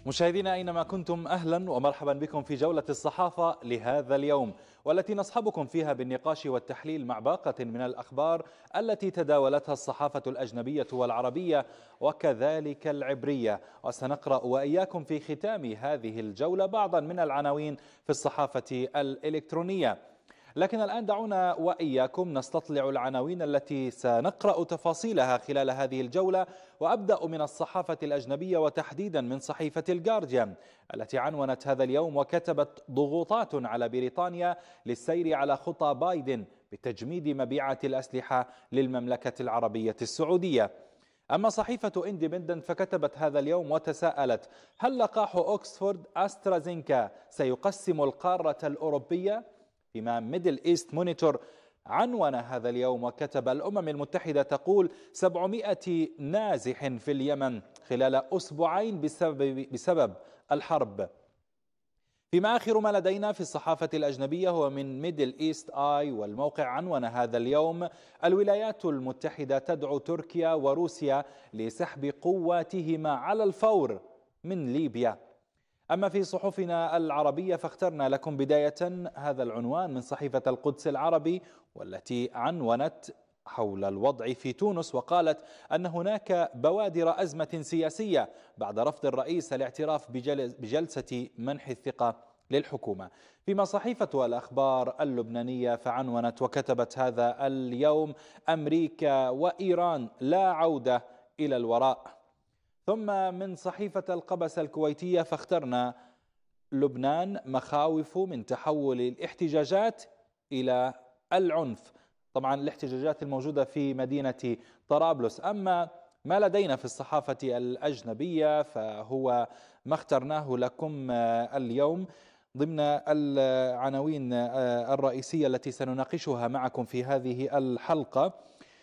مشاهدينا أينما كنتم أهلا ومرحبا بكم في جولة الصحافة لهذا اليوم، والتي نصحبكم فيها بالنقاش والتحليل مع باقة من الأخبار التي تداولتها الصحافة الأجنبية والعربية وكذلك العبرية. وسنقرأ وإياكم في ختام هذه الجولة بعضا من العناوين في الصحافة الإلكترونية. لكن الآن دعونا وإياكم نستطلع العناوين التي سنقرأ تفاصيلها خلال هذه الجولة، وأبدأ من الصحافة الأجنبية وتحديدا من صحيفة الجارديان التي عنونت هذا اليوم وكتبت: ضغوطات على بريطانيا للسير على خطى بايدن بتجميد مبيعات الأسلحة للمملكة العربية السعودية. أما صحيفة إندبندنت فكتبت هذا اليوم وتساءلت: هل لقاح أكسفورد أسترازينكا سيقسم القارة الأوروبية؟ فيما ميدل إيست مونيتور عنون هذا اليوم وكتب: الأمم المتحدة تقول 700 نازح في اليمن خلال أسبوعين بسبب الحرب. فيما آخر ما لدينا في الصحافة الأجنبية هو من ميدل إيست آي، والموقع عنون هذا اليوم: الولايات المتحدة تدعو تركيا وروسيا لسحب قواتهما على الفور من ليبيا. أما في صحفنا العربية فاخترنا لكم بداية هذا العنوان من صحيفة القدس العربي، والتي عنونت حول الوضع في تونس وقالت أن هناك بوادر أزمة سياسية بعد رفض الرئيس الاعتراف بجلسة منح الثقة للحكومة. فيما صحيفة الأخبار اللبنانية فعنونت وكتبت هذا اليوم: أمريكا وإيران لا عودة إلى الوراء. ثم من صحيفة القبس الكويتية فاخترنا: لبنان مخاوف من تحول الاحتجاجات إلى العنف. طبعا الاحتجاجات الموجودة في مدينة طرابلس. أما ما لدينا في الصحافة الأجنبية فهو ما اخترناه لكم اليوم ضمن العناوين الرئيسية التي سنناقشها معكم في هذه الحلقة.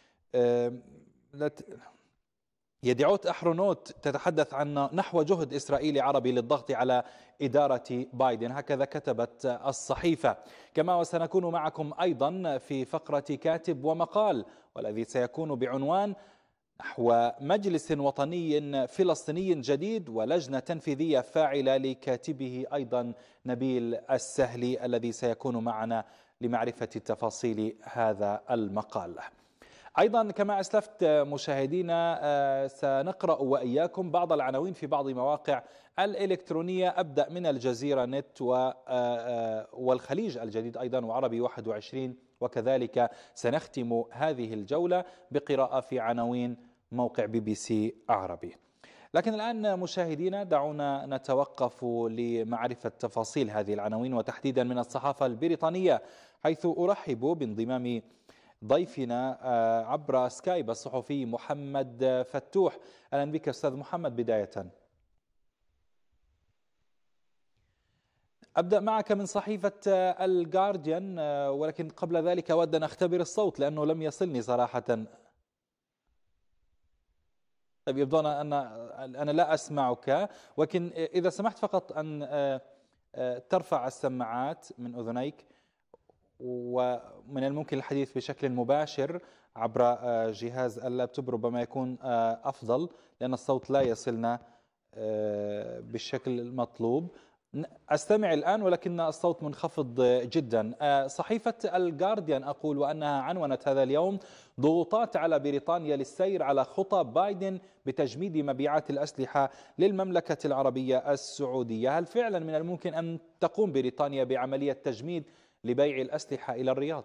يدعوت أحرونوت تتحدث عن نحو جهد إسرائيلي عربي للضغط على إدارة بايدن، هكذا كتبت الصحيفة. كما وسنكون معكم أيضا في فقرة كاتب ومقال، والذي سيكون بعنوان: نحو مجلس وطني فلسطيني جديد ولجنة تنفيذية فاعلة لكاتبه أيضا نبيل السهلي، الذي سيكون معنا لمعرفة تفاصيل هذا المقال. أيضا كما أسلفت مشاهدينا سنقرأ وإياكم بعض العناوين في بعض مواقع الإلكترونية. أبدأ من الجزيرة نت والخليج الجديد أيضا وعربي 21، وكذلك سنختم هذه الجولة بقراءة في عناوين موقع بي بي سي عربي. لكن الآن مشاهدينا دعونا نتوقف لمعرفة تفاصيل هذه العناوين وتحديدا من الصحافة البريطانية، حيث أرحب بانضمام ضيفنا عبر سكايب الصحفي محمد فتوح. أهلا بك أستاذ محمد. بداية أبدأ معك من صحيفة الجارديان، ولكن قبل ذلك أود أن أختبر الصوت لأنه لم يصلني صراحة. طيب يبدو أن أنا لا أسمعك، ولكن إذا سمحت فقط أن ترفع السماعات من أذنيك، ومن الممكن الحديث بشكل مباشر عبر جهاز اللابتوب ربما يكون أفضل، لأن الصوت لا يصلنا بالشكل المطلوب. أستمع الآن ولكن الصوت منخفض جدا. صحيفة الجارديان أقول وأنها عنونت هذا اليوم: ضغوطات على بريطانيا للسير على خطى بايدن بتجميد مبيعات الأسلحة للمملكة العربية السعودية. هل فعلا من الممكن أن تقوم بريطانيا بعملية تجميد لبيع الأسلحة إلى الرياض؟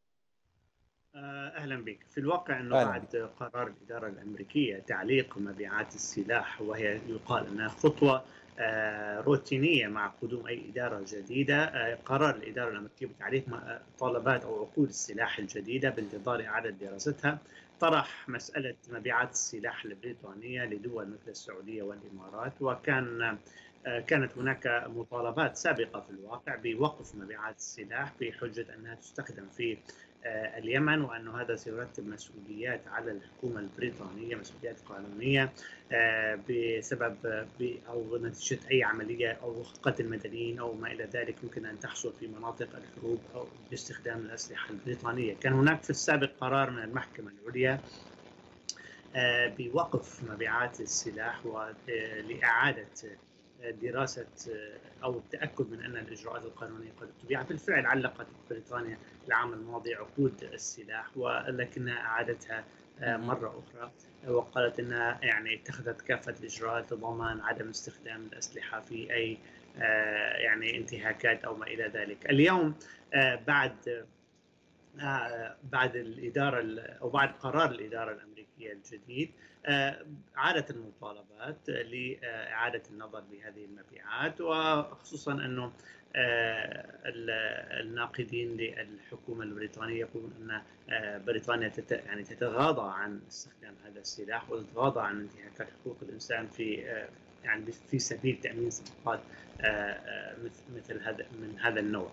أهلا بك. في الواقع أنه بعد قرار الإدارة الأمريكية تعليق مبيعات السلاح، وهي يقال أنها خطوة روتينية مع قدوم أي إدارة جديدة، قرار الإدارة الأمريكية بتعليق طلبات أو عقود السلاح الجديدة بانتظار إعادة دراستها طرح مسألة مبيعات السلاح البريطانية لدول مثل السعودية والإمارات. كانت هناك مطالبات سابقة في الواقع بوقف مبيعات السلاح بحجة أنها تستخدم في اليمن، وأن هذا سيرتب مسؤوليات على الحكومة البريطانية، مسؤوليات قانونية بسبب أو نتيجة أي عملية أو قتل مدنيين أو ما إلى ذلك ممكن أن تحصل في مناطق الحروب أو باستخدام الأسلحة البريطانية. كان هناك في السابق قرار من المحكمة العليا بوقف مبيعات السلاح ولإعادة دراسة أو التأكد من أن الإجراءات القانونية قد اتبعت. بالفعل علقت بريطانيا العام الماضي عقود السلاح، ولكنها أعادتها مرة أخرى، وقالت أنها يعني اتخذت كافة الإجراءات لضمان عدم استخدام الأسلحة في أي يعني انتهاكات أو ما إلى ذلك. اليوم بعد الإدارة أو بعد قرار الإدارة الأمريكية الجديد عادت المطالبات لإعادة النظر بهذه المبيعات، وخصوصا أنه الناقدين للحكومة البريطانية يقولون أن بريطانيا يعني تتغاضى عن استخدام هذا السلاح وتتغاضى عن انتهاكات حقوق الإنسان يعني في سبيل تأمين صفقات مثل هذا النوع.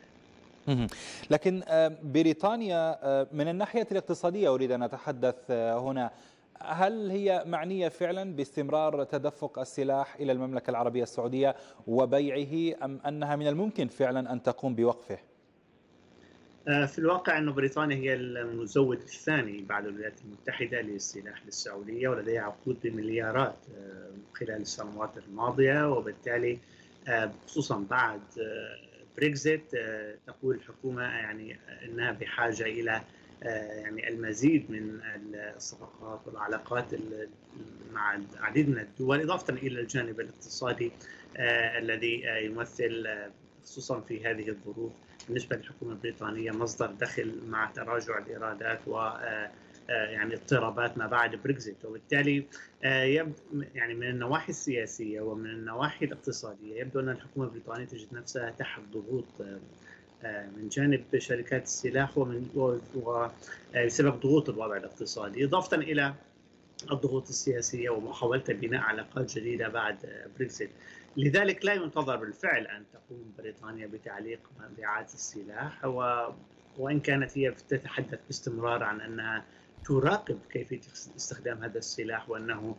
لكن بريطانيا من الناحية الاقتصادية أريد أن أتحدث هنا، هل هي معنية فعلا باستمرار تدفق السلاح إلى المملكة العربية السعودية وبيعه، أم أنها من الممكن فعلا أن تقوم بوقفه؟ في الواقع أن بريطانيا هي المزود الثاني بعد الولايات المتحدة للسلاح للسعودية، ولديها عقود بمليارات خلال السنوات الماضية، وبالتالي خصوصا بعد بريكزيت تقول الحكومة يعني أنها بحاجة إلى يعني المزيد من الصفقات والعلاقات مع العديد من الدول، إضافة إلى الجانب الاقتصادي الذي يمثل خصوصا في هذه الظروف بالنسبة للحكومة البريطانية مصدر دخل مع تراجع الإيرادات و يعني اضطرابات ما بعد بريكزيت. وبالتالي يعني من النواحي السياسية ومن النواحي الاقتصادية يبدو أن الحكومة البريطانية تجد نفسها تحت ضغوط من جانب شركات السلاح وبسبب ضغوط الوضع الاقتصادي، إضافة إلى الضغوط السياسية ومحاولة بناء علاقات جديدة بعد بريكزيت. لذلك لا ينتظر بالفعل أن تقوم بريطانيا بتعليق مبيعات السلاح، وإن كانت هي تتحدث باستمرار عن أنها تراقب كيفية استخدام هذا السلاح، وأنه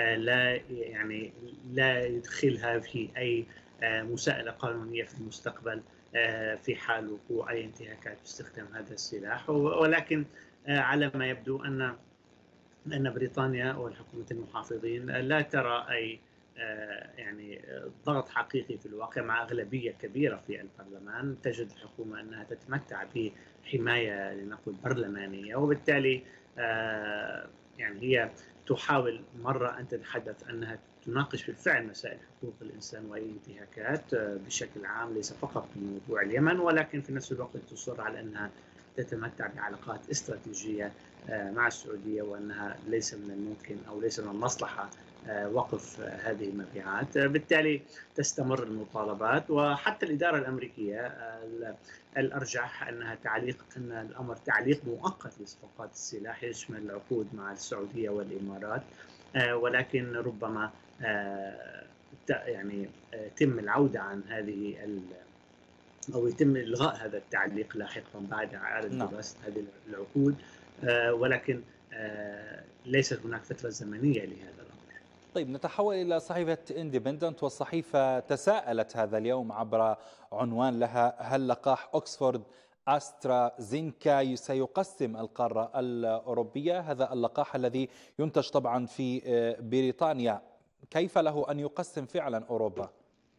لا يدخلها في أي مساءلة قانونية في المستقبل في حال وقوع أي انتهاكات باستخدام هذا السلاح. ولكن على ما يبدو أن بريطانيا والحكومة المحافظين لا ترى أي يعني ضغط حقيقي في الواقع مع أغلبية كبيرة في البرلمان. تجد الحكومة أنها تتمتع بحماية لنقل برلمانية، وبالتالي يعني هي تحاول مرة أن تتحدث أنها تناقش بالفعل مسائل حقوق الإنسان وأي انتهاكات بشكل عام، ليس فقط في موضوع اليمن، ولكن في نفس الوقت تصر على أنها تتمتع بعلاقات استراتيجية مع السعودية، وأنها ليس من الممكن أو ليس من المصلحة وقف هذه المبيعات. بالتالي تستمر المطالبات، وحتى الإدارة الأمريكية الأرجح أن الأمر تعليق مؤقت لصفقات السلاح يشمل العقود مع السعودية والإمارات، ولكن ربما يعني يتم العودة عن هذه أو يتم إلغاء هذا التعليق لاحقا بعد إعادة دراسة هذه العقود، ولكن ليست هناك فترة زمنية لهذا الأمر. طيب، نتحول إلى صحيفة اندبندنت، والصحيفة تساءلت هذا اليوم عبر عنوان لها: هل لقاح أكسفورد أسترازينكا سيقسم القارة الأوروبية؟ هذا اللقاح الذي ينتج طبعا في بريطانيا، كيف له أن يقسم فعلا أوروبا؟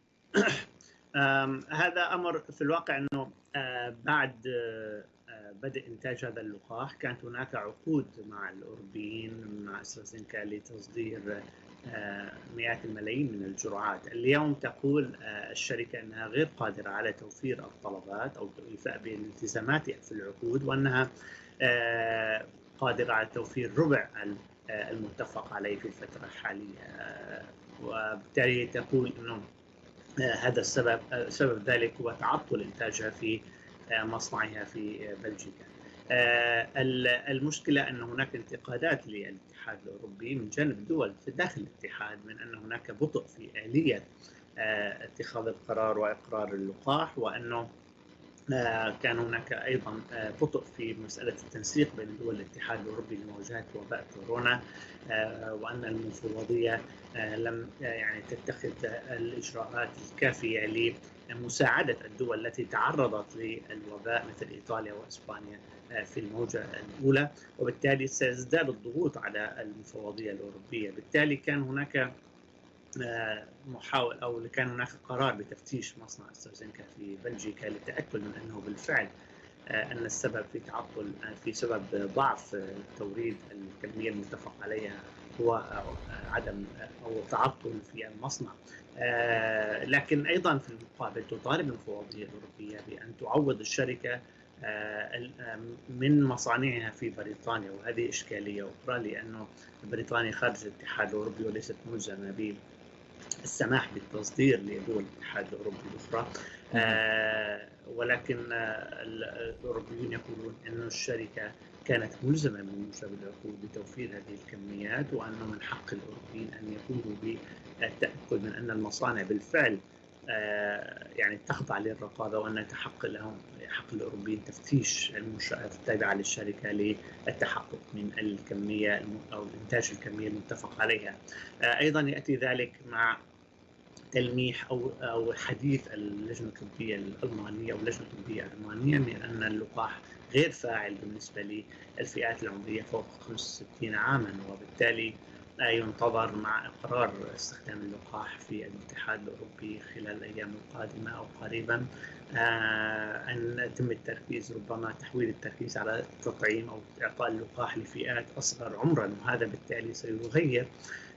هذا أمر في الواقع أنه بعد بدء إنتاج هذا اللقاح كانت هناك عقود مع الأوروبيين مع أسترازينكا لتصدير مئات الملايين من الجرعات. اليوم تقول الشركة أنها غير قادرة على توفير الطلبات أو الإيفاء بالالتزاماتها في العقود، وأنها قادرة على توفير ربع المتفق عليه في الفترة الحالية، وبالتالي تقول أنه هذا سبب ذلك هو تعطل إنتاجها في مصنعها في بلجيكا. المشكلة أن هناك انتقادات للاتحاد الأوروبي من جانب الدول في داخل الاتحاد من أن هناك بطء في آلية اتخاذ القرار وإقرار اللقاح، وأنه كان هناك أيضا بطء في مسألة التنسيق بين دول الاتحاد الأوروبي لمواجهة وباء كورونا، وأن المفوضية لم يعني تتخذ الإجراءات الكافية لمساعدة الدول التي تعرضت للوباء مثل إيطاليا وإسبانيا في الموجة الأولى، وبالتالي سيزداد الضغوط على المفوضية الأوروبية. بالتالي كان هناك محاول أو كان هناك قرار بتفتيش مصنع أسترازينكا في بلجيكا للتأكد من أنه بالفعل أن السبب في تعطل في سبب ضعف توريد الكمية المتفق عليها هو عدم أو تعطل في المصنع. لكن أيضا في المقابل تطالب المفوضية الأوروبية بأن تعوض الشركة من مصانعها في بريطانيا، وهذه إشكالية أخرى لأنه بريطانيا خارج الاتحاد الأوروبي وليست ملزمة بالسماح بالتصدير لدول الاتحاد الأوروبي الأخرى. ولكن الأوروبيون يقولون أن الشركة كانت ملزمة بموجب العقود بتوفير هذه الكميات، وأنه من حق الأوروبيين أن يقوموا بالتأكد من أن المصانع بالفعل يعني تخضع للرقابة، وأن يتحقق لهم حق الأوروبيين تفتيش المنشآت التابعة للشركة للتحقق من الكمية أو إنتاج الكمية المتفق عليها. أيضا يأتي ذلك مع تلميح أو حديث اللجنة الطبية الألمانية أو اللجنة الطبية الألمانية من أن اللقاح غير فاعل بالنسبة للفئات العمرية فوق 65 عاما، وبالتالي ينتظر مع إقرار استخدام اللقاح في الاتحاد الأوروبي خلال الأيام القادمة أو قريبا أن يتم التركيز، ربما تحويل التركيز على تطعيم أو إعطاء اللقاح لفئات أصغر عمرا، وهذا بالتالي سيغير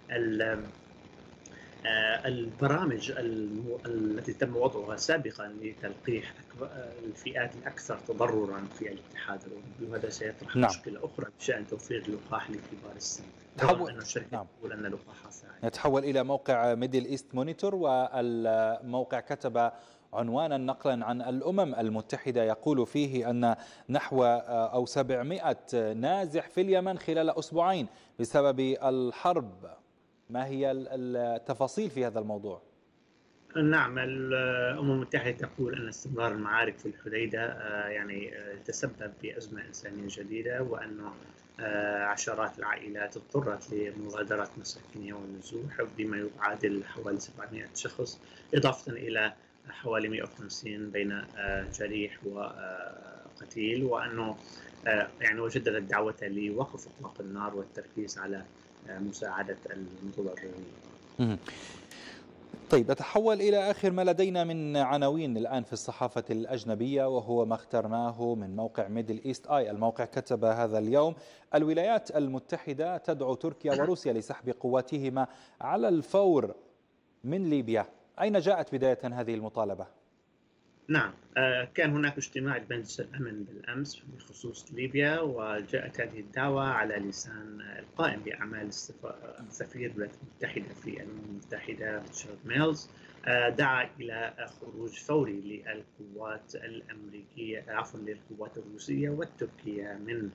البرامج التي تم وضعها سابقا لتلقيح الفئات الأكثر تضررا في الاتحاد الأوروبي، وهذا سيطرح مشكلة أخرى بشأن توفير اللقاح لكبار السن، رغم أن الشركة تقول أن لقاحها فاعل. يتحول إلى موقع ميدل إيست مونيتور، والموقع كتب عنوانا نقلا عن الأمم المتحدة يقول فيه أن نحو أو 700 نازح في اليمن خلال أسبوعين بسبب الحرب. ما هي التفاصيل في هذا الموضوع؟ نعم، الأمم المتحدة تقول أن استمرار المعارك في الحديدة يعني تسبب بأزمة إنسانية جديدة، وأنه عشرات العائلات اضطرت لمغادرة مساكنها والنزوح بما يعادل حوالي 700 شخص، إضافة إلى حوالي 150 بين جريح وقتيل، وأنه يعني وجدت دعوة لوقف إطلاق النار والتركيز على مساعدة المتضررين. طيب، أتحول إلى آخر ما لدينا من عناوين الآن في الصحافة الأجنبية، وهو ما اخترناه من موقع ميدل إيست آي. الموقع كتب هذا اليوم: الولايات المتحدة تدعو تركيا وروسيا لسحب قواتهما على الفور من ليبيا. أين جاءت بداية هذه المطالبة؟ نعم، كان هناك اجتماع لمجلس الأمن بالأمس بخصوص ليبيا، وجاءت هذه الدعوة على لسان القائم بأعمال سفير الولايات المتحدة في الأمم المتحدة ريتشارد ميلز. دعا إلى خروج فوري للقوات الأمريكية للقوات الروسية والتركية من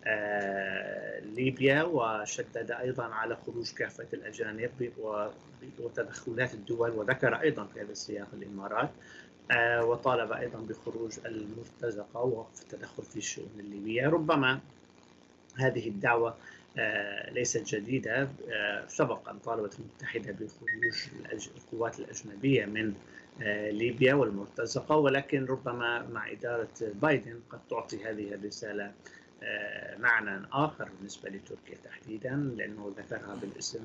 ليبيا، وشدد أيضا على خروج كافة الأجانب وتدخلات الدول، وذكر أيضا في هذا السياق الإمارات، وطالب أيضا بخروج المرتزقة ووقف التدخل في الشؤون الليبية. ربما هذه الدعوة ليست جديدة، سبق أن طالبت المتحدة بخروج القوات الأجنبية من ليبيا والمرتزقة، ولكن ربما مع إدارة بايدن قد تعطي هذه الرسالة معنى آخر بالنسبة لتركيا تحديدا، لأنه ذكرها بالاسم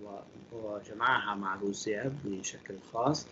وجمعها مع روسيا بشكل خاص،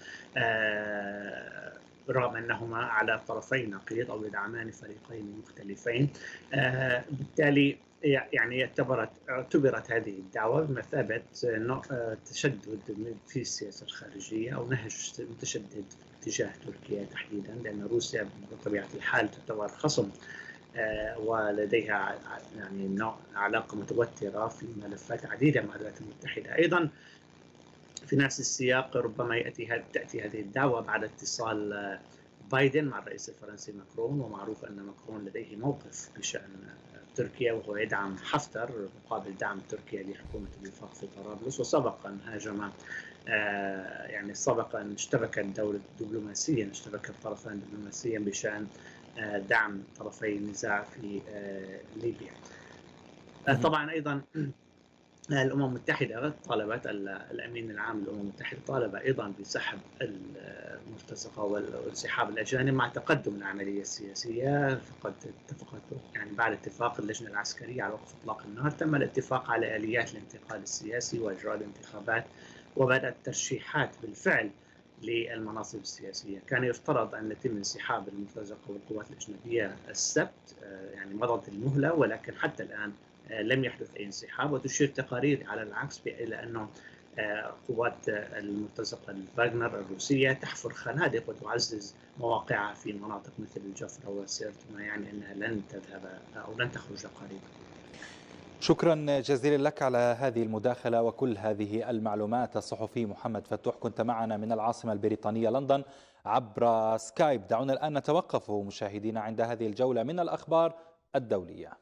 رغم أنهما على طرفي نقيض أو يدعمان فريقين مختلفين. بالتالي يعني اعتبرت هذه الدعوة بمثابة تشدد في السياسة الخارجية أو نهج متشدد تجاه تركيا تحديدا، لأن روسيا بطبيعة الحال تعتبر خصم ولديها يعني علاقة متوترة في ملفات عديدة مع الولايات المتحدة. أيضا في نفس السياق ربما تأتي هذه الدعوة بعد اتصال بايدن مع الرئيس الفرنسي ماكرون، ومعروف أن ماكرون لديه موقف بشأن تركيا، وهو يدعم حفتر مقابل دعم تركيا لحكومة الوفاق في طرابلس، وسبقا هاجم يعني سبقا اشتبك اشتبك الطرفان دبلوماسيا بشأن دعم طرفي النزاع في ليبيا. طبعا أيضا الأمم المتحدة طالبت، الأمين العام للأمم المتحدة طالب أيضا بسحب المرتزقة وانسحاب الأجانب مع تقدم العملية السياسية. فقد اتفقت يعني بعد اتفاق اللجنة العسكرية على وقف إطلاق النار، تم الاتفاق على آليات الانتقال السياسي وإجراء الانتخابات وبدأت ترشيحات بالفعل للمناصب السياسية. كان يفترض أن يتم انسحاب المرتزقة والقوات الأجنبية السبت، يعني مضت المهلة، ولكن حتى الآن لم يحدث أي انسحاب، وتشير تقارير على العكس إلى أنه قوات المرتزقة الفاغنر الروسية تحفر خنادق وتعزز مواقعها في مناطق مثل الجفرة وسيرت، ما يعني أنها لن تذهب أو لن تخرج قريبا. شكرا جزيلا لك على هذه المداخلة وكل هذه المعلومات. الصحفي محمد فتوح كنت معنا من العاصمة البريطانية لندن عبر سكايب. دعونا الآن نتوقف مشاهدينا عند هذه الجولة من الأخبار الدولية.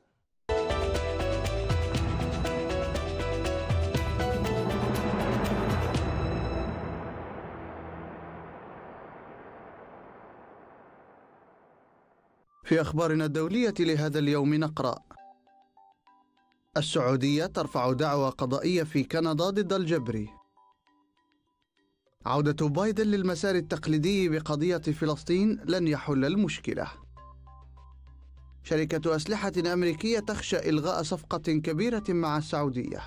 في أخبارنا الدولية لهذا اليوم نقرأ: السعودية ترفع دعوى قضائية في كندا ضد الجبري. عودة بايدن للمسار التقليدي بقضية فلسطين لن يحل المشكلة. شركة أسلحة أمريكية تخشى إلغاء صفقة كبيرة مع السعودية.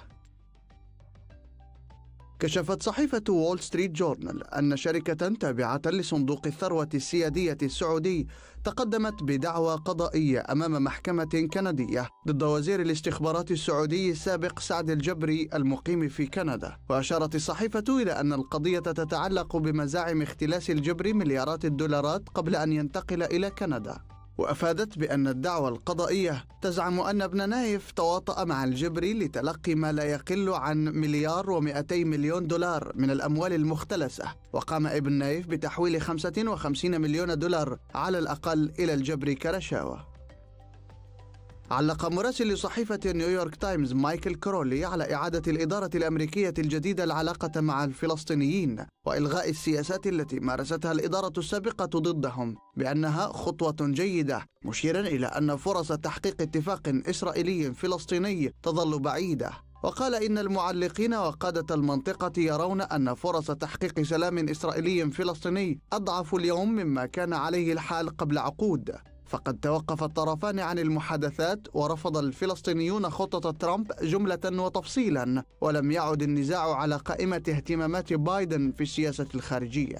كشفت صحيفة وول ستريت جورنال أن شركة تابعة لصندوق الثروة السيادية السعودي تقدمت بدعوى قضائية أمام محكمة كندية ضد وزير الاستخبارات السعودي السابق سعد الجبري المقيم في كندا. وأشارت الصحيفة إلى أن القضية تتعلق بمزاعم اختلاس الجبري مليارات الدولارات قبل أن ينتقل إلى كندا. وأفادت بأن الدعوى القضائية تزعم أن ابن نايف تواطأ مع الجبري لتلقي ما لا يقل عن $1,200,000,000 من الأموال المختلسة، وقام ابن نايف بتحويل $55 مليون على الأقل إلى الجبري كرشاوى. علق مراسل صحيفة نيويورك تايمز مايكل كرولي على إعادة الإدارة الأمريكية الجديدة العلاقة مع الفلسطينيين وإلغاء السياسات التي مارستها الإدارة السابقة ضدهم بأنها خطوة جيدة، مشيرا إلى أن فرص تحقيق اتفاق إسرائيلي فلسطيني تظل بعيدة. وقال إن المعلقين وقادة المنطقة يرون أن فرص تحقيق سلام إسرائيلي فلسطيني أضعف اليوم مما كان عليه الحال قبل عقود، فقد توقف الطرفان عن المحادثات ورفض الفلسطينيون خطة ترامب جملة وتفصيلا، ولم يعد النزاع على قائمة اهتمامات بايدن في السياسة الخارجية.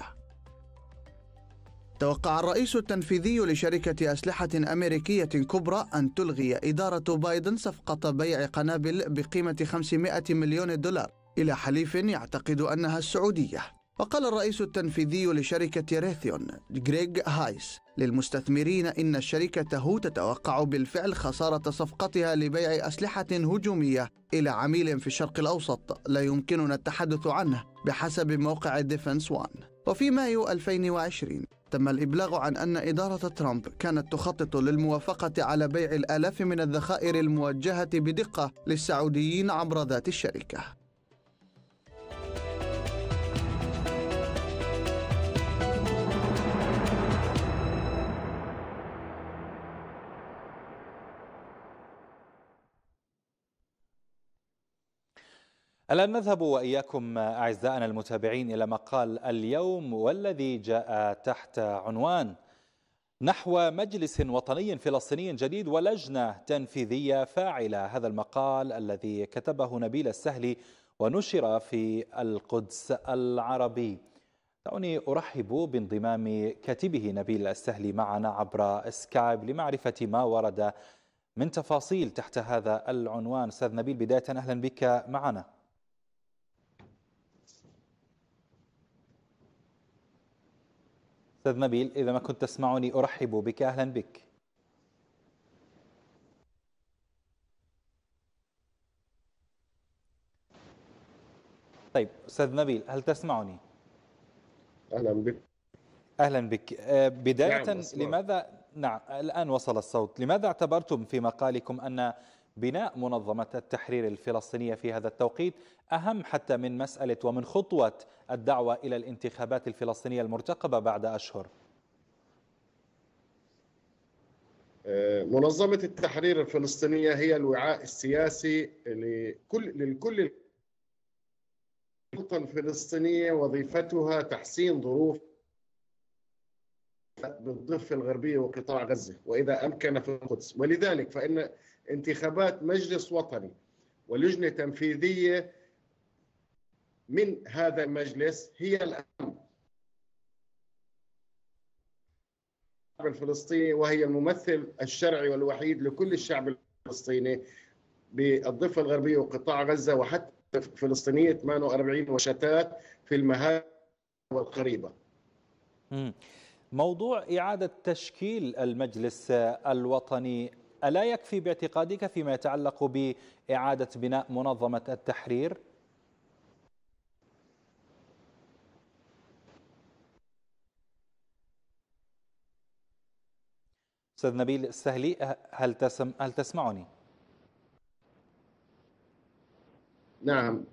توقع الرئيس التنفيذي لشركة أسلحة أمريكية كبرى أن تلغي إدارة بايدن صفقة بيع قنابل بقيمة $500 مليون إلى حليف يعتقد أنها السعودية. وقال الرئيس التنفيذي لشركة ريثيون غريغ هايس للمستثمرين إن شركته تتوقع بالفعل خسارة صفقتها لبيع أسلحة هجومية إلى عميل في الشرق الأوسط لا يمكننا التحدث عنه بحسب موقع ديفنس وان. وفي مايو 2020 تم الإبلاغ عن أن إدارة ترامب كانت تخطط للموافقة على بيع الآلاف من الذخائر الموجهة بدقة للسعوديين عبر ذات الشركة. الآن نذهب وإياكم أعزائنا المتابعين إلى مقال اليوم، والذي جاء تحت عنوان: نحو مجلس وطني فلسطيني جديد ولجنة تنفيذية فاعلة. هذا المقال الذي كتبه نبيل السهلي ونشر في القدس العربي. دعوني أرحب بانضمام كاتبه نبيل السهلي معنا عبر سكايب لمعرفة ما ورد من تفاصيل تحت هذا العنوان. أستاذ نبيل، بداية أهلا بك معنا. أستاذ نبيل، إذا ما كنت تسمعني أرحب بك، أهلا بك. طيب أستاذ نبيل، هل تسمعني؟ أهلا بك. أهلا بك. بداية نعم الآن وصل الصوت. لماذا اعتبرتم في مقالكم أن بناء منظمة التحرير الفلسطينية في هذا التوقيت أهم حتى من مسألة ومن خطوة الدعوة إلى الانتخابات الفلسطينية المرتقبة بعد أشهر؟ منظمة التحرير الفلسطينية هي الوعاء السياسي للكل. السلطة الفلسطينية وظيفتها تحسين ظروف بالضفة الغربية وقطاع غزة، وإذا أمكن في القدس. ولذلك فإن انتخابات مجلس وطني ولجنة تنفيذية من هذا المجلس هي الأهم الفلسطيني، وهي الممثل الشرعي والوحيد لكل الشعب الفلسطيني بالضفة الغربية وقطاع غزة وحتى فلسطينية 48 وشتات في المهاجر والقريبة. موضوع إعادة تشكيل المجلس الوطني ألا يكفي باعتقادك فيما يتعلق بإعادة بناء منظمة التحرير؟ أستاذ نبيل السهلي، هل تسمعني؟ نعم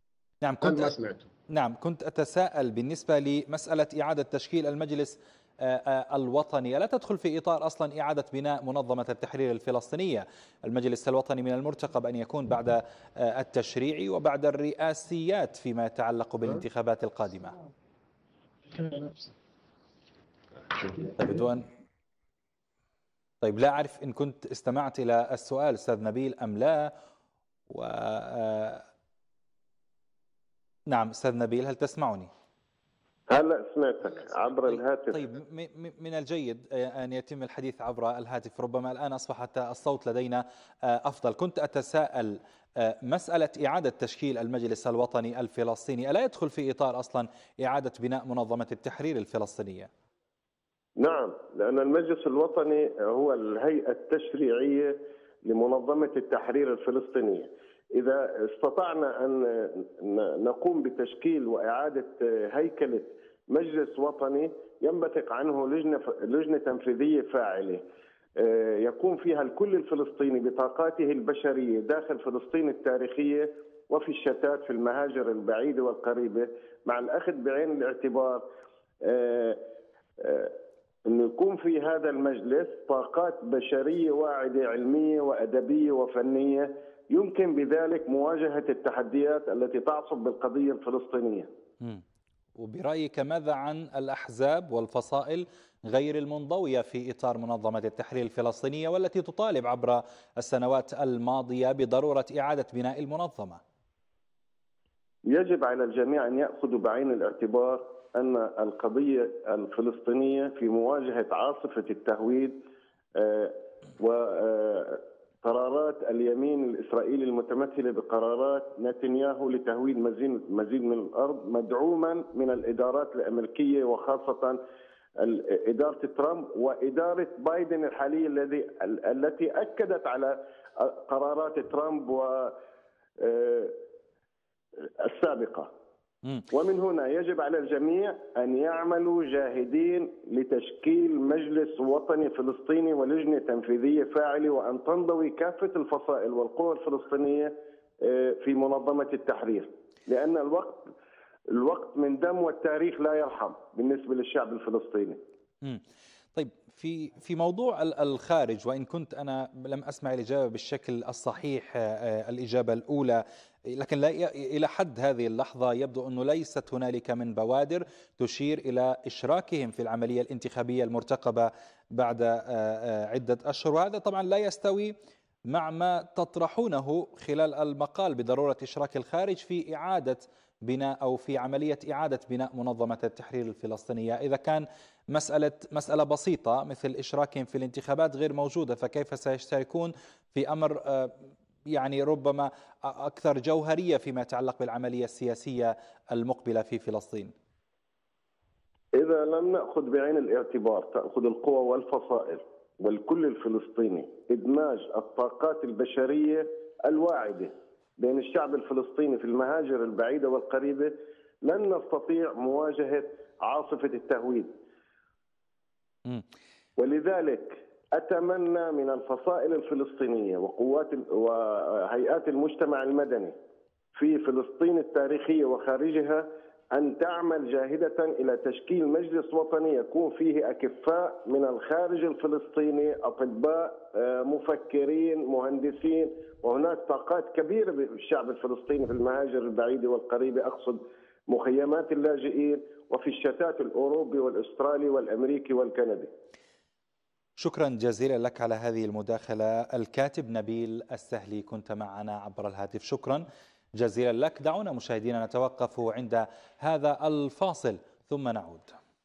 كنت أتساءل بالنسبة لمسألة إعادة تشكيل المجلس الوطني، ألا تدخل في إطار أصلا إعادة بناء منظمة التحرير الفلسطينية؟ المجلس الوطني من المرتقب أن يكون بعد التشريع وبعد الرئاسيات فيما يتعلق بالانتخابات القادمة. طيب لا أعرف إن كنت استمعت إلى السؤال أستاذ نبيل أم لا. نعم أستاذ نبيل، هل تسمعني؟ هلا سمعتك عبر الهاتف. طيب من الجيد أن يتم الحديث عبر الهاتف، ربما الآن أصبحت الصوت لدينا أفضل. كنت أتساءل مسألة إعادة تشكيل المجلس الوطني الفلسطيني ألا يدخل في إطار أصلا إعادة بناء منظمة التحرير الفلسطينية؟ نعم، لأن المجلس الوطني هو الهيئة التشريعية لمنظمة التحرير الفلسطينية. إذا استطعنا أن نقوم بتشكيل وإعادة هيكلة مجلس وطني ينبثق عنه لجنة تنفيذية فاعلة يكون فيها الكل الفلسطيني بطاقاته البشرية داخل فلسطين التاريخية وفي الشتات في المهاجر البعيدة والقريبة، مع الأخذ بعين الاعتبار أنه يكون في هذا المجلس طاقات بشرية واعدة علمية وأدبية وفنية يمكن بذلك مواجهة التحديات التي تعصف بالقضية الفلسطينية. وبرأيك ماذا عن الأحزاب والفصائل غير المنضوية في إطار منظمة التحرير الفلسطينية والتي تطالب عبر السنوات الماضية بضرورة إعادة بناء المنظمة؟ يجب على الجميع أن يأخذوا بعين الاعتبار أن القضية الفلسطينية في مواجهة عاصفة التهويد وقرارات اليمين الإسرائيلي المتمثلة بقرارات نتنياهو لتهويد مزيد من الأرض مدعوما من الإدارات الأمريكية وخاصة إدارة ترامب وإدارة بايدن الحالية التي أكدت على قرارات ترامب السابقة. ومن هنا يجب على الجميع أن يعملوا جاهدين لتشكيل مجلس وطني فلسطيني ولجنة تنفيذية فاعلة، وأن تنضوي كافة الفصائل والقوى الفلسطينية في منظمة التحرير، لأن الوقت من دم والتاريخ لا يرحم بالنسبة للشعب الفلسطيني. طيب في موضوع الخارج، وإن كنت أنا لم أسمع الإجابة بالشكل الصحيح الإجابة الأولى، لكن لا إلى حد هذه اللحظة يبدو أنه ليست هنالك من بوادر تشير إلى إشراكهم في العملية الانتخابية المرتقبة بعد عدة أشهر، وهذا طبعا لا يستوي مع ما تطرحونه خلال المقال بضرورة إشراك الخارج في إعادة بناء أو في عملية إعادة بناء منظمة التحرير الفلسطينية. إذا كان مسألة بسيطة مثل إشراكهم في الانتخابات غير موجودة، فكيف سيشتركون في أمر يعني ربما أكثر جوهرية فيما يتعلق بالعملية السياسية المقبلة في فلسطين؟ إذا لم نأخذ بعين الاعتبار تأخذ القوى والفصائل والكل الفلسطيني إدماج الطاقات البشرية الواعدة بين الشعب الفلسطيني في المهاجر البعيدة والقريبة، لن نستطيع مواجهة عاصفة التهويد. ولذلك أتمنى من الفصائل الفلسطينية وهيئات المجتمع المدني في فلسطين التاريخية وخارجها أن تعمل جاهدة إلى تشكيل مجلس وطني يكون فيه أكفاء من الخارج الفلسطيني، أطباء، مفكرين، مهندسين، وهناك طاقات كبيرة بالشعب الفلسطيني في المهاجر البعيدة والقريبة، أقصد مخيمات اللاجئين وفي الشتات الأوروبي والأسترالي والأمريكي والكندي. شكرا جزيلا لك على هذه المداخلة. الكاتب نبيل السهلي كنت معنا عبر الهاتف، شكرا جزيلا لك. دعونا مشاهدينا نتوقف عند هذا الفاصل ثم نعود.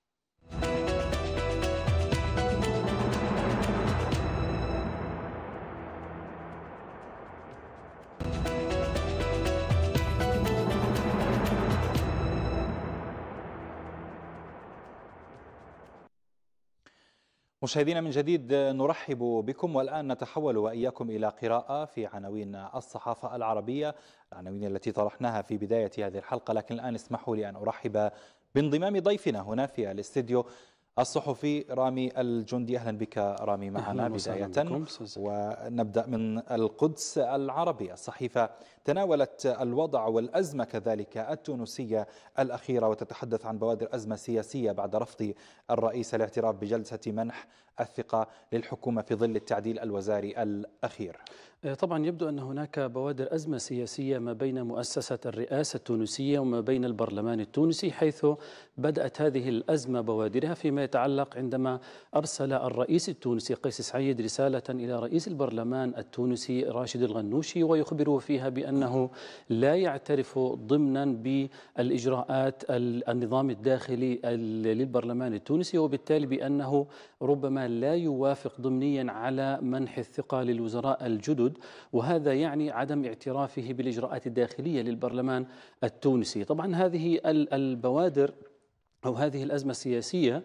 مشاهدينا من جديد نرحب بكم، والآن نتحول وإياكم إلى قراءة في عناوين الصحافة العربية، العناوين التي طرحناها في بداية هذه الحلقة. لكن الآن اسمحوا لي أن أرحب بانضمام ضيفنا هنا في الاستديو الصحفي رامي الجندي. أهلا بك رامي معنا بداية، ونبدأ من القدس العربية. الصحيفة تناولت الوضع والأزمة كذلك التونسية الأخيرة، وتتحدث عن بوادر أزمة سياسية بعد رفض الرئيس الاعتراف بجلسة منح الثقة للحكومة في ظل التعديل الوزاري الأخير. طبعا يبدو أن هناك بوادر أزمة سياسية ما بين مؤسسة الرئاسة التونسية وما بين البرلمان التونسي، حيث بدأت هذه الأزمة بوادرها فيما يتعلق عندما أرسل الرئيس التونسي قيس سعيد رسالة إلى رئيس البرلمان التونسي راشد الغنوشي، ويخبره فيها بأنه لا يعترف ضمنا بالإجراءات النظام الداخلي للبرلمان التونسي، وبالتالي بأنه ربما لا يوافق ضمنيا على منح الثقة للوزراء الجدد، وهذا يعني عدم اعترافه بالإجراءات الداخلية للبرلمان التونسي. طبعا هذه البوادر أو هذه الأزمة السياسية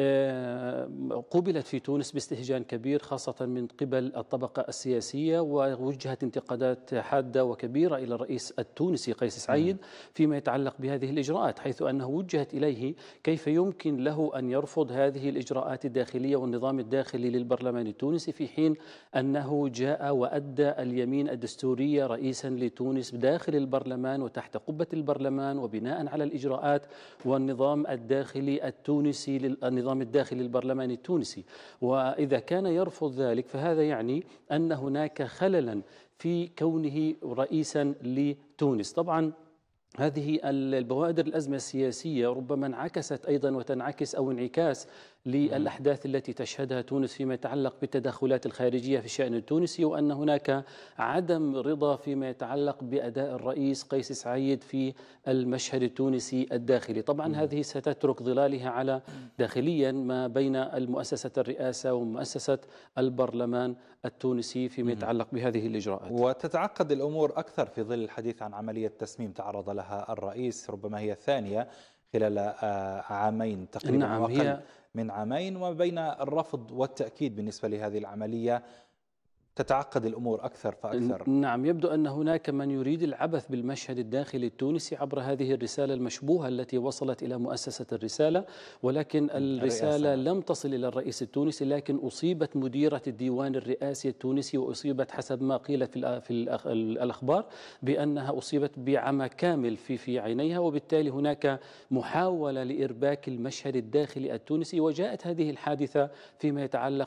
قوبلت في تونس باستهجان كبير، خاصة من قبل الطبقة السياسية، ووجهت انتقادات حادة وكبيرة إلى الرئيس التونسي قيس سعيد فيما يتعلق بهذه الإجراءات، حيث أنه وجهت إليه كيف يمكن له أن يرفض هذه الإجراءات الداخلية والنظام الداخلي للبرلمان التونسي، في حين أنه جاء وأدى اليمين الدستورية رئيسا لتونس داخل البرلمان وتحت قبة البرلمان، وبناء على الإجراءات والنظام الداخلي التونسي للنظام الداخلي للبرلمان التونسي. وإذا كان يرفض ذلك فهذا يعني أن هناك خللا في كونه رئيسا لتونس. طبعا هذه البوادر الأزمة السياسية ربما انعكست أيضا وتنعكس أو انعكاس للأحداث التي تشهدها تونس فيما يتعلق بالتدخلات الخارجية في الشأن التونسي، وأن هناك عدم رضا فيما يتعلق بأداء الرئيس قيس سعيد في المشهد التونسي الداخلي. طبعا هذه ستترك ظلالها على داخليا ما بين المؤسسة الرئاسة ومؤسسة البرلمان التونسي فيما يتعلق بهذه الإجراءات. وتتعقد الأمور أكثر في ظل الحديث عن عملية تسميم تعرض لها الرئيس، ربما هي الثانية خلال عامين تقريبا. نعم، أقل من عامين، وما بين الرفض والتأكيد بالنسبة لهذه العملية تتعقد الأمور أكثر فأكثر. نعم، يبدو أن هناك من يريد العبث بالمشهد الداخلي التونسي عبر هذه الرسالة المشبوهة التي وصلت إلى مؤسسة الرسالة، ولكن الرسالة لم تصل إلى الرئيس التونسي، لكن أصيبت مديرة الديوان الرئاسي التونسي، وأصيبت حسب ما قيل في الأخبار بأنها أصيبت بعمى كامل في عينيها، وبالتالي هناك محاولة لإرباك المشهد الداخلي التونسي. وجاءت هذه الحادثة فيما يتعلق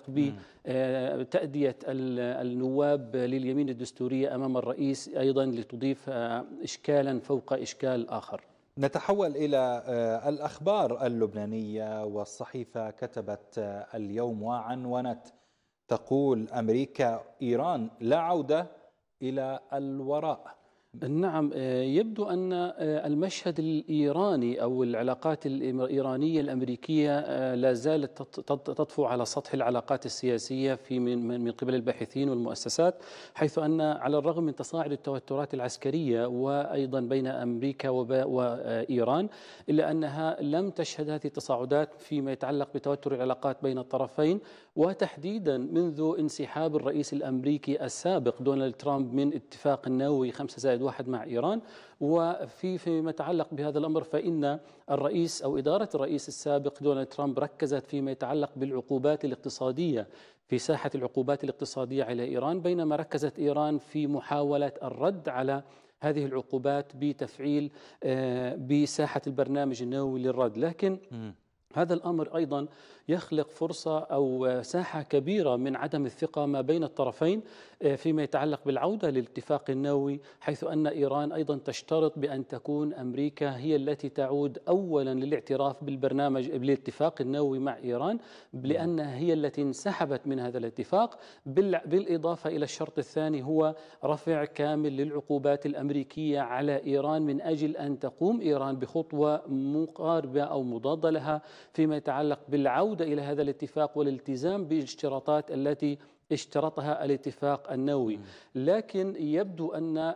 بتأدية النواب لليمين الدستورية أمام الرئيس أيضا لتضيف إشكالا فوق إشكال آخر. نتحول إلى الأخبار اللبنانية، والصحيفة كتبت اليوم وعنونت تقول أمريكا إيران لا عودة إلى الوراء. نعم، يبدو أن المشهد الإيراني أو العلاقات الإيرانية الأمريكية لا زالت تطفو على سطح العلاقات السياسية من قبل الباحثين والمؤسسات، حيث أن على الرغم من تصاعد التوترات العسكرية وأيضا بين أمريكا وإيران، إلا أنها لم تشهد هذه التصاعدات فيما يتعلق بتوتر العلاقات بين الطرفين، وتحديدا منذ انسحاب الرئيس الأمريكي السابق دونالد ترامب من اتفاق النووي 5+1 مع إيران. فيما يتعلق بهذا الأمر فإن الرئيس أو إدارة الرئيس السابق دونالد ترامب ركزت فيما يتعلق بالعقوبات الاقتصادية، في ساحة العقوبات الاقتصادية على إيران، بينما ركزت إيران في محاولة الرد على هذه العقوبات بتفعيل بساحة البرنامج النووي للرد. لكن هذا الأمر أيضا يخلق فرصة أو ساحة كبيرة من عدم الثقة ما بين الطرفين فيما يتعلق بالعودة للاتفاق النووي، حيث أن إيران أيضا تشترط بأن تكون أمريكا هي التي تعود أولا للاعتراف بالاتفاق النووي مع إيران، لأنها هي التي انسحبت من هذا الاتفاق، بالإضافة إلى الشرط الثاني هو رفع كامل للعقوبات الأمريكية على إيران من أجل أن تقوم إيران بخطوة مقاربة أو مضادة لها فيما يتعلق بالعودة إلى هذا الاتفاق والالتزام بالاشتراطات التي اشترطها الاتفاق النووي. لكن يبدو أن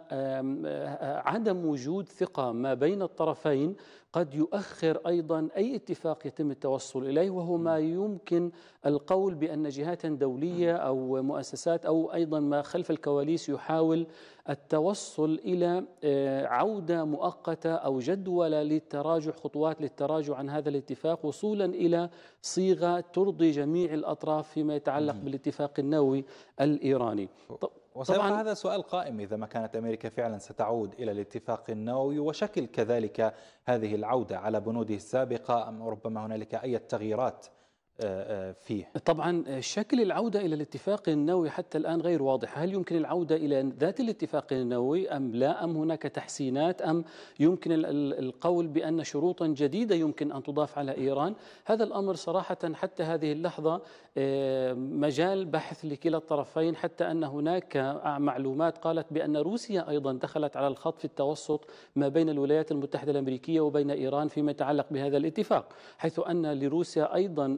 عدم وجود ثقة ما بين الطرفين قد يؤخر أيضا أي اتفاق يتم التوصل إليه، وهو ما يمكن القول بأن جهات دولية أو مؤسسات أو أيضا ما خلف الكواليس يحاول التوصل إلى عودة مؤقتة أو جدولة للتراجع، خطوات للتراجع عن هذا الاتفاق وصولا إلى صيغة ترضي جميع الأطراف فيما يتعلق بالاتفاق النووي الإيراني. وسيبقى هذا سؤال قائم إذا ما كانت أمريكا فعلا ستعود إلى الاتفاق النووي، وشكل كذلك هذه العودة على بنوده السابقة أم ربما هنالك أي تغييرات فيه؟ طبعا شكل العودة إلى الاتفاق النووي حتى الآن غير واضح. هل يمكن العودة إلى ذات الاتفاق النووي أم لا، أم هناك تحسينات، أم يمكن القول بأن شروطا جديدة يمكن أن تضاف على إيران؟ هذا الأمر صراحة حتى هذه اللحظة مجال بحث لكلا الطرفين، حتى أن هناك معلومات قالت بأن روسيا أيضا دخلت على الخط في التوسط ما بين الولايات المتحدة الأمريكية وبين إيران فيما يتعلق بهذا الاتفاق، حيث أن لروسيا أيضا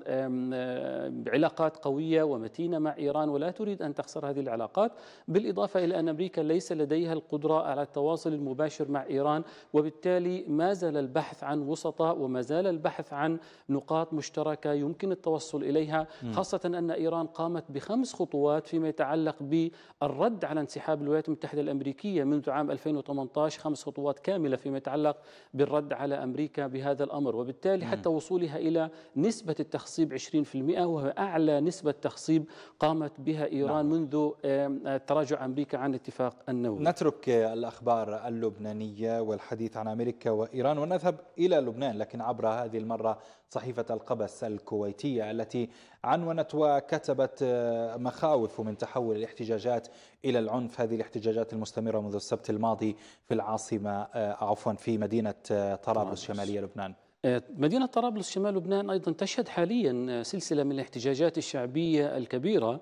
علاقات قوية ومتينة مع إيران ولا تريد أن تخسر هذه العلاقات، بالإضافة إلى أن أمريكا ليس لديها القدرة على التواصل المباشر مع إيران، وبالتالي ما زال البحث عن وسطاء وما زال البحث عن نقاط مشتركة يمكن التوصل إليها، خاصة أن إيران قامت ب5 خطوات فيما يتعلق بالرد على انسحاب الولايات المتحدة الأمريكية منذ عام 2018، 5 خطوات كاملة فيما يتعلق بالرد على أمريكا بهذا الأمر، وبالتالي حتى وصولها إلى نسبة التخصيب 20%، وهو أعلى نسبة تخصيب قامت بها إيران منذ تراجع أمريكا عن الاتفاق النووي. نترك الأخبار اللبنانية والحديث عن أمريكا وإيران ونذهب إلى لبنان، لكن عبر هذه المرة صحيفة القبس الكويتية التي عنونت وكتبت مخاوف من تحول الاحتجاجات إلى العنف، هذه الاحتجاجات المستمرة منذ السبت الماضي في العاصمة في مدينة طرابلس شمالية لبنان. مدينة طرابلس شمال لبنان أيضا تشهد حاليا سلسلة من الاحتجاجات الشعبية الكبيرة،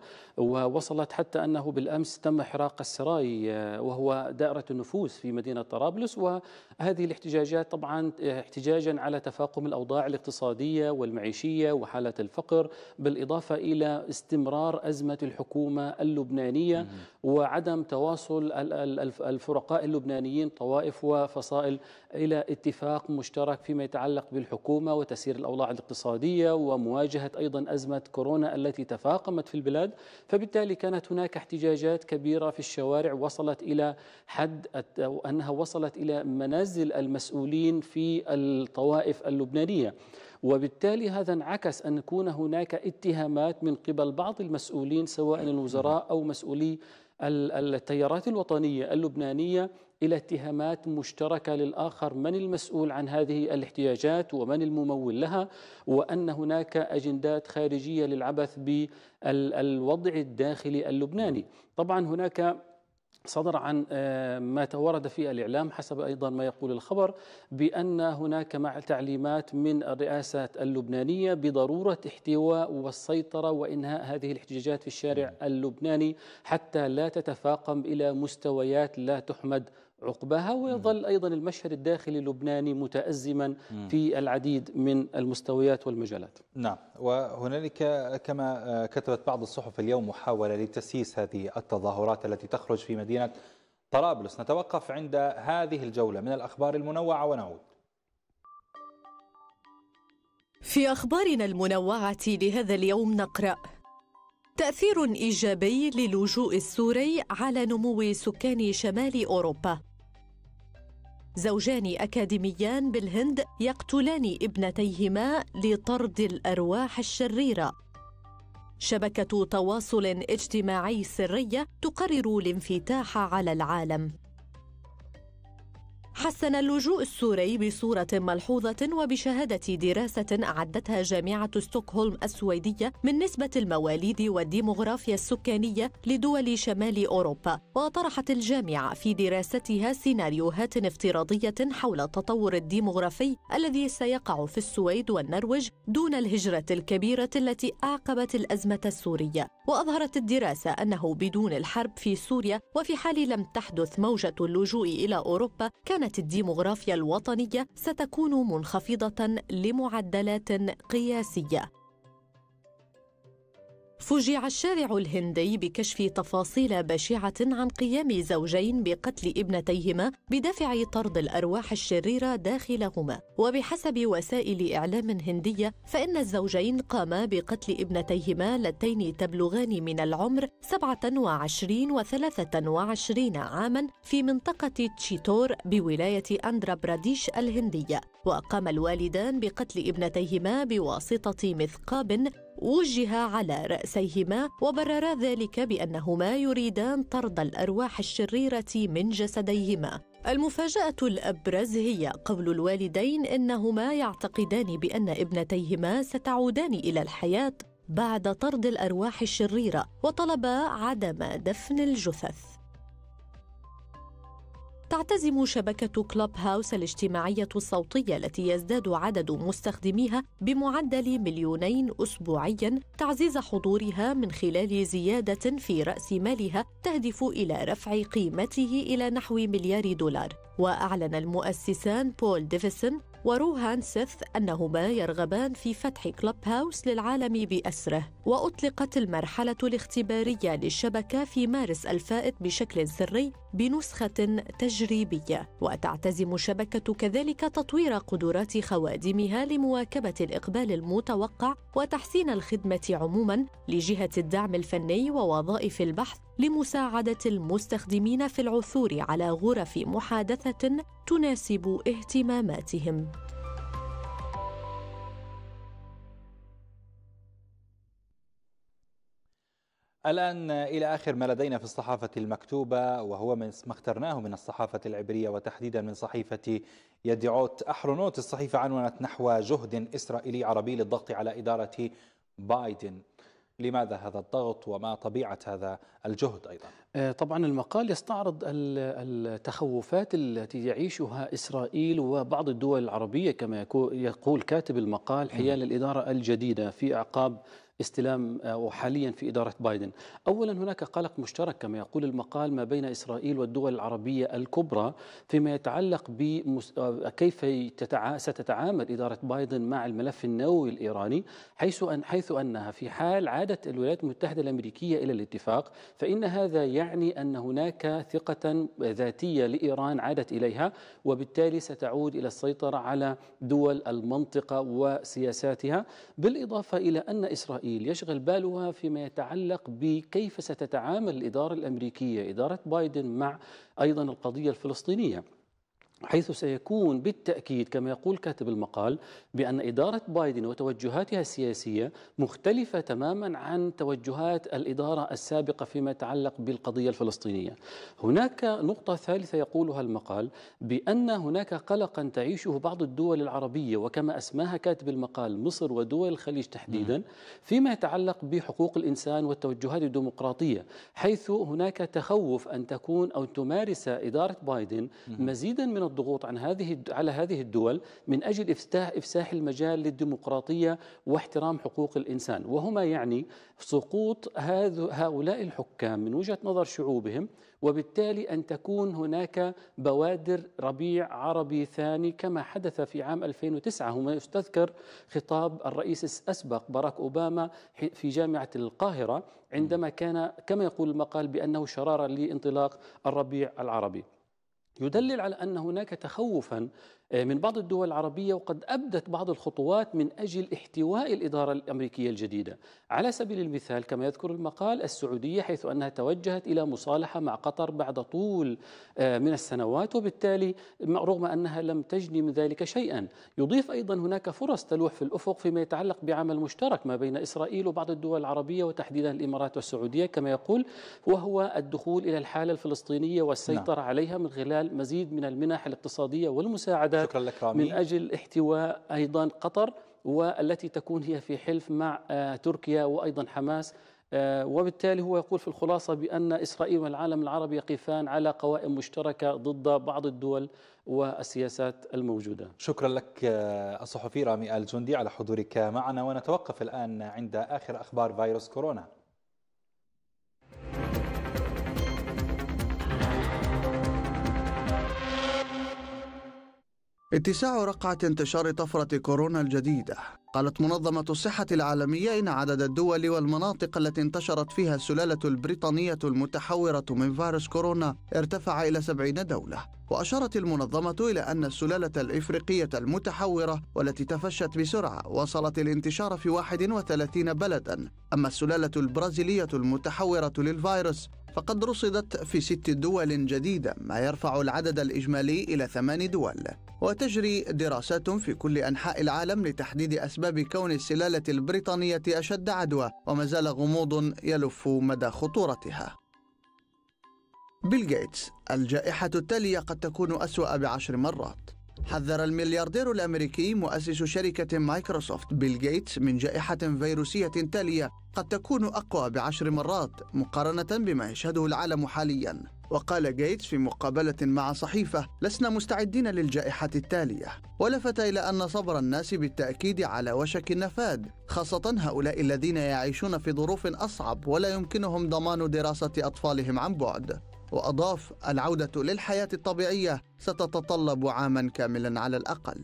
ووصلت حتى أنه بالأمس تم إحراق السراي وهو دائرة النفوذ في مدينة طرابلس، وهذه الاحتجاجات طبعا احتجاجا على تفاقم الأوضاع الاقتصادية والمعيشية وحالة الفقر، بالإضافة إلى استمرار أزمة الحكومة اللبنانية وعدم تواصل الفرقاء اللبنانيين طوائف وفصائل إلى اتفاق مشترك فيما يتعلق بالحكومة وتسيير الأوضاع الاقتصادية ومواجهة أيضا أزمة كورونا التي تفاقمت في البلاد. فبالتالي كانت هناك احتجاجات كبيرة في الشوارع وصلت إلى حد أنها وصلت إلى منازل المسؤولين في الطوائف اللبنانية، وبالتالي هذا انعكس أن يكون هناك اتهامات من قبل بعض المسؤولين سواء الوزراء أو مسؤولي التيارات الوطنية اللبنانية إلى اتهامات مشتركة للآخر، من المسؤول عن هذه الاحتجاجات ومن الممول لها، وأن هناك أجندات خارجية للعبث بالوضع الداخلي اللبناني. طبعا هناك صدر عن ما ورد في الإعلام حسب أيضا ما يقول الخبر بأن هناك مع تعليمات من الرئاسة اللبنانية بضرورة احتواء والسيطرة وإنهاء هذه الاحتجاجات في الشارع اللبناني حتى لا تتفاقم إلى مستويات لا تحمد عقبها، ويظل أيضا المشهد الداخلي اللبناني متأزما في العديد من المستويات والمجالات. نعم، وهنالك كما كتبت بعض الصحف اليوم محاولة لتسييس هذه التظاهرات التي تخرج في مدينة طرابلس. نتوقف عند هذه الجولة من الأخبار المنوعة ونعود. في أخبارنا المنوعة لهذا اليوم نقرأ: تأثير إيجابي للجوء السوري على نمو سكان شمال أوروبا. زوجان أكاديميان بالهند يقتلان ابنتيهما لطرد الأرواح الشريرة. شبكة تواصل اجتماعي سرية تقرر الانفتاح على العالم. حسن اللجوء السوري بصورة ملحوظة وبشهادة دراسة أعدتها جامعة ستوكهولم السويدية من نسبة المواليد والديموغرافيا السكانية لدول شمال أوروبا. وطرحت الجامعة في دراستها سيناريوهات افتراضية حول التطور الديموغرافي الذي سيقع في السويد والنرويج دون الهجرة الكبيرة التي أعقبت الأزمة السورية. وأظهرت الدراسة أنه بدون الحرب في سوريا وفي حال لم تحدث موجة اللجوء إلى أوروبا كانت الديموغرافيا الوطنية ستكون منخفضة لمعدلات قياسية. فوجئ الشارع الهندي بكشف تفاصيل بشعة عن قيام زوجين بقتل ابنتيهما بدافع طرد الأرواح الشريرة داخلهما. وبحسب وسائل إعلام هندية فإن الزوجين قاما بقتل ابنتيهما اللتين تبلغان من العمر 27 و23 عاماً في منطقة تشيتور بولاية أندرا براديش الهندية. وقام الوالدان بقتل ابنتيهما بواسطة مثقاب وجه على رأسيهما، وبررا ذلك بأنهما يريدان طرد الأرواح الشريرة من جسديهما. المفاجأة الأبرز هي قول الوالدين إنهما يعتقدان بأن ابنتيهما ستعودان إلى الحياة بعد طرد الأرواح الشريرة، وطلبا عدم دفن الجثث. تعتزم شبكة كلوب هاوس الاجتماعية الصوتية التي يزداد عدد مستخدميها بمعدل 2 مليون أسبوعياً تعزيز حضورها من خلال زيادة في رأس مالها تهدف إلى رفع قيمته إلى نحو $1,000,000,000. وأعلن المؤسسان بول ديفيسون وروهان سيث أنهما يرغبان في فتح كلوب هاوس للعالم بأسره. وأطلقت المرحلة الاختبارية للشبكة في مارس الفائت بشكل سري بنسخة تجريبية. وتعتزم الشبكة كذلك تطوير قدرات خوادمها لمواكبة الإقبال المتوقع وتحسين الخدمة عموماً لجهة الدعم الفني ووظائف البحث لمساعدة المستخدمين في العثور على غرف محادثة تناسب اهتماماتهم. الآن إلى آخر ما لدينا في الصحافة المكتوبة، وهو ما اخترناه من الصحافة العبرية وتحديدا من صحيفة يدعوت أحرونوت. الصحيفة عنونت نحو جهد إسرائيلي عربي للضغط على إدارة بايدن. لماذا هذا الضغط وما طبيعة هذا الجهد أيضا؟ طبعا المقال يستعرض التخوفات التي يعيشها إسرائيل وبعض الدول العربية كما يقول كاتب المقال حيال الإدارة الجديدة في أعقاب استلام وحاليا في إدارة بايدن. أولا هناك قلق مشترك كما يقول المقال ما بين إسرائيل والدول العربية الكبرى فيما يتعلق بكيف ستتعامل إدارة بايدن مع الملف النووي الإيراني، حيث أنها في حال عادت الولايات المتحدة الأمريكية إلى الاتفاق فإن هذا يعني أن هناك ثقة ذاتية لإيران عادت إليها، وبالتالي ستعود إلى السيطرة على دول المنطقة وسياساتها. بالإضافة إلى أن إسرائيل يشغل بالها فيما يتعلق بكيف ستتعامل الإدارة الأمريكية إدارة بايدن مع أيضا القضية الفلسطينية، حيث سيكون بالتأكيد كما يقول كاتب المقال بأن إدارة بايدن وتوجهاتها السياسية مختلفة تماما عن توجهات الإدارة السابقة فيما يتعلق بالقضية الفلسطينية. هناك نقطة ثالثة يقولها المقال بأن هناك قلقا تعيشه بعض الدول العربية وكما أسماها كاتب المقال مصر ودول الخليج تحديدا فيما يتعلق بحقوق الإنسان والتوجهات الديمقراطية، حيث هناك تخوف أن تكون أو تمارس إدارة بايدن مزيدا من الضغوط على هذه الدول من أجل إفساح المجال للديمقراطية واحترام حقوق الإنسان، وهما يعني سقوط هؤلاء الحكام من وجهة نظر شعوبهم، وبالتالي أن تكون هناك بوادر ربيع عربي ثاني كما حدث في عام 2009. هما يستذكر خطاب الرئيس الأسبق باراك أوباما في جامعة القاهرة عندما كان كما يقول المقال بأنه شرارة لانطلاق الربيع العربي. يدلل على أن هناك تخوفا من بعض الدول العربية، وقد أبدت بعض الخطوات من أجل احتواء الإدارة الأمريكية الجديدة. على سبيل المثال كما يذكر المقال السعودية، حيث أنها توجهت إلى مصالحة مع قطر بعد طول من السنوات، وبالتالي رغم أنها لم تجني من ذلك شيئا. يضيف أيضا هناك فرص تلوح في الأفق فيما يتعلق بعمل مشترك ما بين إسرائيل وبعض الدول العربية وتحديدا الإمارات والسعودية كما يقول، وهو الدخول إلى الحالة الفلسطينية والسيطرة عليها من خلال مزيد من المنح الاقتصادية والمساعدات من أجل احتواء أيضا قطر، والتي تكون هي في حلف مع تركيا وأيضا حماس. وبالتالي هو يقول في الخلاصة بأن إسرائيل والعالم العربي يقفان على قوائم مشتركة ضد بعض الدول والسياسات الموجودة. شكرا لك الصحفي رامي الجندي على حضورك معنا، ونتوقف الآن عند آخر أخبار فيروس كورونا. اتساع رقعة انتشار طفرة كورونا الجديدة. قالت منظمة الصحة العالمية إن عدد الدول والمناطق التي انتشرت فيها السلالة البريطانية المتحورة من فيروس كورونا ارتفع إلى 70 دولة. وأشارت المنظمة إلى أن السلالة الإفريقية المتحورة والتي تفشت بسرعة وصلت الانتشار في 31 بلدا، أما السلالة البرازيلية المتحورة للفيروس فقد رصدت في 6 دول جديدة، ما يرفع العدد الإجمالي إلى 8 دول. وتجري دراسات في كل أنحاء العالم لتحديد أسباب كون السلالة البريطانية أشد عدوى، وما زال غموض يلف مدى خطورتها. بيل غيتس: الجائحة التالية قد تكون أسوأ ب10 مرات. حذر الملياردير الأمريكي مؤسس شركة مايكروسوفت بيل غيتس من جائحة فيروسية تالية قد تكون أقوى ب10 مرات مقارنة بما يشهده العالم حاليا. وقال غيتس في مقابلة مع صحيفة: لسنا مستعدين للجائحة التالية، ولفت إلى أن صبر الناس بالتأكيد على وشك النفاذ، خاصة هؤلاء الذين يعيشون في ظروف أصعب ولا يمكنهم ضمان دراسة أطفالهم عن بعد. وأضاف: العودة للحياة الطبيعية ستتطلب عاما كاملا على الأقل.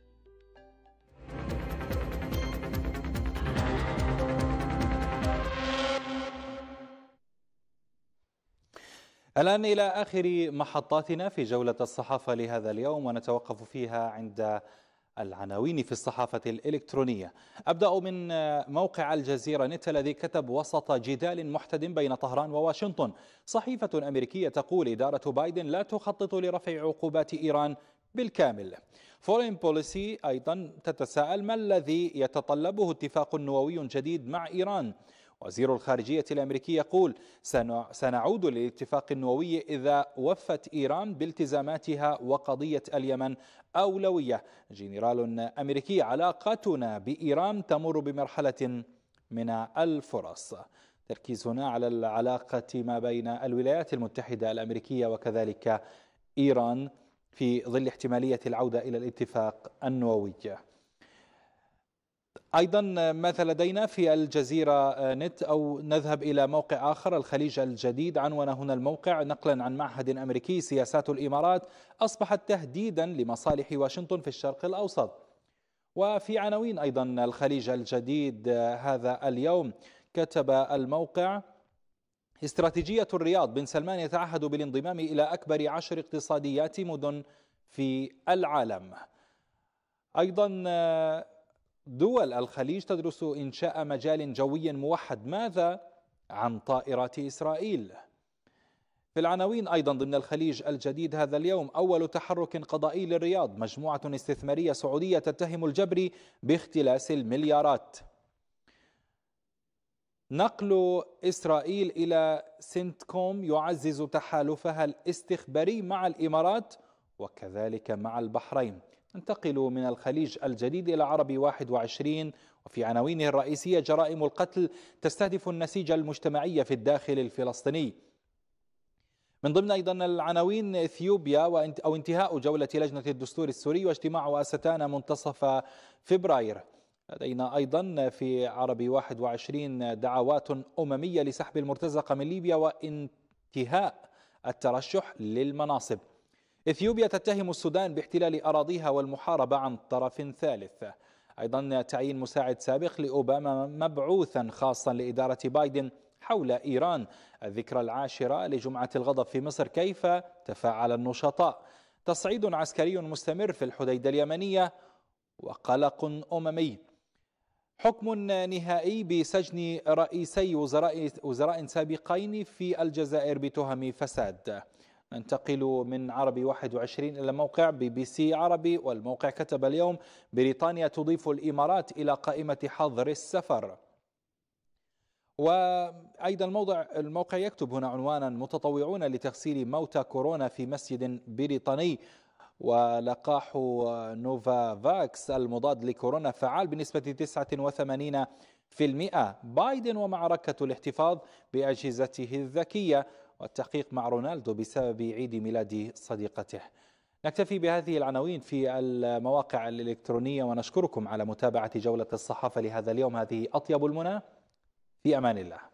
الآن إلى آخر محطاتنا في جولة الصحافة لهذا اليوم، ونتوقف فيها عند العناوين في الصحافة الإلكترونية. أبدأ من موقع الجزيرة نت الذي كتب: وسط جدال محتدم بين طهران وواشنطن، صحيفة أمريكية تقول إدارة بايدن لا تخطط لرفع عقوبات إيران بالكامل. فورين بوليسي أيضا تتساءل: ما الذي يتطلبه اتفاق نووي جديد مع إيران؟ وزير الخارجية الأمريكي يقول: سنعود للاتفاق النووي إذا وفت إيران بالتزاماتها وقضية اليمن أولوية. جنرال أمريكي: علاقتنا بإيران تمر بمرحلة من الفرص. تركيز هنا على العلاقة ما بين الولايات المتحدة الأمريكية وكذلك إيران في ظل احتمالية العودة إلى الاتفاق النووي. أيضا ماذا لدينا في الجزيرة نت؟ أو نذهب إلى موقع آخر، الخليج الجديد. عنون هنا الموقع نقلا عن معهد أمريكي: سياسات الإمارات أصبحت تهديدا لمصالح واشنطن في الشرق الأوسط. وفي عناوين أيضا الخليج الجديد هذا اليوم كتب الموقع: استراتيجية الرياض، بن سلمان يتعهد بالانضمام إلى أكبر 10 اقتصاديات مدن في العالم. أيضا دول الخليج تدرس إنشاء مجال جوي موحد، ماذا عن طائرات إسرائيل؟ في العناوين أيضا ضمن الخليج الجديد هذا اليوم: أول تحرك قضائي للرياض، مجموعة استثمارية سعودية تتهم الجبري باختلاس المليارات. نقل إسرائيل إلى سنتكوم يعزز تحالفها الاستخباري مع الإمارات وكذلك مع البحرين. ننتقل من الخليج الجديد إلى عربي 21، وفي عناوينه الرئيسية: جرائم القتل تستهدف النسيج المجتمعي في الداخل الفلسطيني. من ضمن أيضا العناوين: إثيوبيا أو انتهاء جولة لجنة الدستور السوري واجتماع أستانا منتصف فبراير. لدينا أيضا في عربي 21 دعوات أممية لسحب المرتزقة من ليبيا وانتهاء الترشح للمناصب. إثيوبيا تتهم السودان باحتلال أراضيها والمحاربة عن طرف ثالث. أيضا تعيين مساعد سابق لأوباما مبعوثا خاصا لإدارة بايدن حول إيران. الذكرى 10 لجمعة الغضب في مصر، كيف تفاعل النشطاء؟ تصعيد عسكري مستمر في الحديدة اليمنية وقلق أممي. حكم نهائي بسجن رئيسي وزراء سابقين في الجزائر بتهم فساد. ننتقل من عربي 21 إلى موقع BBC عربي، والموقع كتب اليوم: بريطانيا تضيف الإمارات إلى قائمة حظر السفر. وأيضا الموقع يكتب هنا عنوانا: متطوعون لتغسيل موتى كورونا في مسجد بريطاني، ولقاح نوفافاكس المضاد لكورونا فعال بنسبة 89%. بايدن ومعركة الاحتفاظ بأجهزته الذكية، والتحقيق مع رونالدو بسبب عيد ميلاد صديقته. نكتفي بهذه العناوين في المواقع الإلكترونية، ونشكركم على متابعة جولة الصحافة لهذا اليوم. هذه أطيب المنى، في أمان الله.